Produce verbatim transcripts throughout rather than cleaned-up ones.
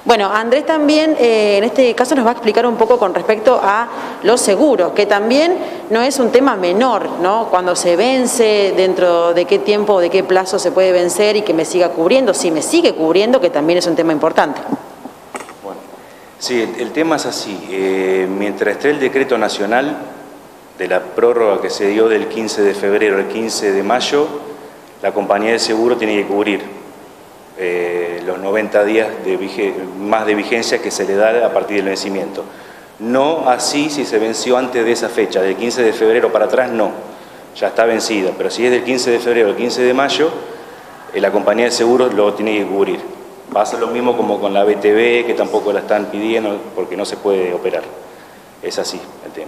Bueno, Andrés también eh, en este caso nos va a explicar un poco con respecto a los seguros, que también no es un tema menor, ¿no? Cuando se vence, dentro de qué tiempo, de qué plazo se puede vencer y que me siga cubriendo, si me sigue cubriendo, que también es un tema importante. Bueno, sí, el, el tema es así. Eh, mientras esté el decreto nacional de la prórroga que se dio del quince de febrero al quince de mayo, la compañía de seguro tiene que cubrir Eh, los noventa días de más de vigencia que se le da a partir del vencimiento. No así si se venció antes de esa fecha, del quince de febrero para atrás no, ya está vencida, pero si es del quince de febrero al quince de mayo, eh, la compañía de seguros lo tiene que cubrir. Pasa lo mismo como con la B T V, que tampoco la están pidiendo porque no se puede operar. Es así el tema.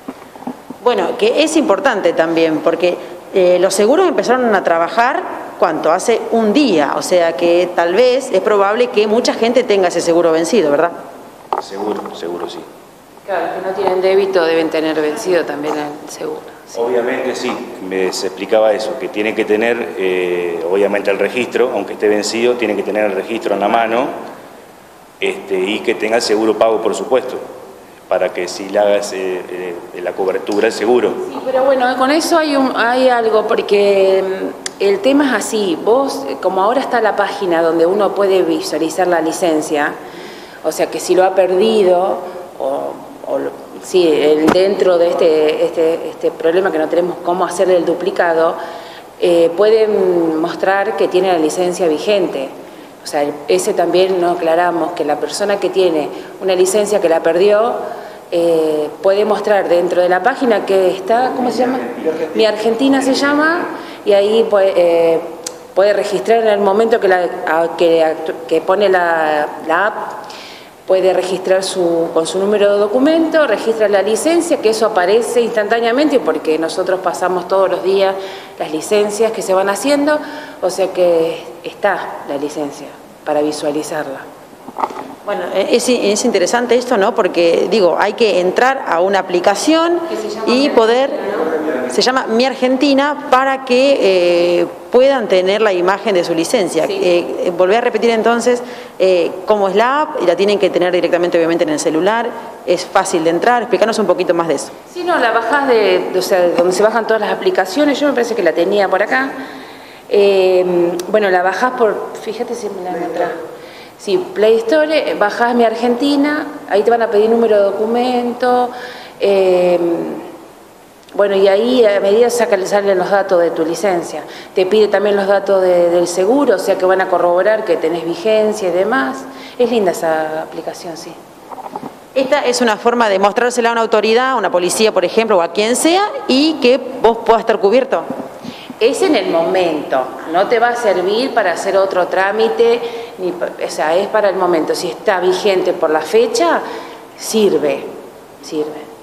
Bueno, que es importante también, porque eh, los seguros empezaron a trabajar ¿cuánto? Hace un día, o sea que tal vez es probable que mucha gente tenga ese seguro vencido, ¿verdad? Seguro, seguro sí. Claro, que no tienen débito deben tener vencido también el seguro. Sí. Obviamente sí, me, se explicaba eso, que tiene que tener, eh, obviamente el registro, aunque esté vencido, tiene que tener el registro en la mano este, y que tenga el seguro pago, por supuesto, para que si le hagas eh, eh, la cobertura el seguro. Sí, pero bueno, con eso hay, un, hay algo, porque el tema es así, vos, como ahora está la página donde uno puede visualizar la licencia, o sea que si lo ha perdido, o, o sí, el, dentro de este, este, este problema que no tenemos cómo hacerle el duplicado, eh, pueden mostrar que tiene la licencia vigente. O sea, ese también no aclaramos, que la persona que tiene una licencia que la perdió, eh, puede mostrar dentro de la página que está, ¿cómo se llama? Mi Argentina se llama, y ahí puede, eh, puede registrar en el momento que, la, que, que pone la, la app, puede registrar su, con su número de documento, registra la licencia, que eso aparece instantáneamente porque nosotros pasamos todos los días las licencias que se van haciendo, o sea que está la licencia para visualizarla. Bueno, es, es interesante esto, ¿no? Porque, digo, hay que entrar a una aplicación y poder, se llama Mi Argentina, para que eh, puedan tener la imagen de su licencia. Sí. Eh, volví a repetir entonces eh, cómo es la app, y la tienen que tener directamente, obviamente, en el celular. Es fácil de entrar. Explícanos un poquito más de eso. Sí, no, la bajás de, de, o sea, de donde se bajan todas las aplicaciones. Yo me parece que la tenía por acá. Eh, bueno, la bajás por, fíjate si me la encontrás. Sí, Play Store, bajás Mi Argentina, ahí te van a pedir número de documento, eh, bueno, y ahí a medida que salen los datos de tu licencia. Te pide también los datos de, del seguro, o sea que van a corroborar que tenés vigencia y demás. Es linda esa aplicación, sí. Esta es una forma de mostrársela a una autoridad, a una policía, por ejemplo, o a quien sea, y que vos puedas estar cubierto. Es en el momento, no te va a servir para hacer otro trámite, ni, o sea, es para el momento. Si está vigente por la fecha, sirve, sirve.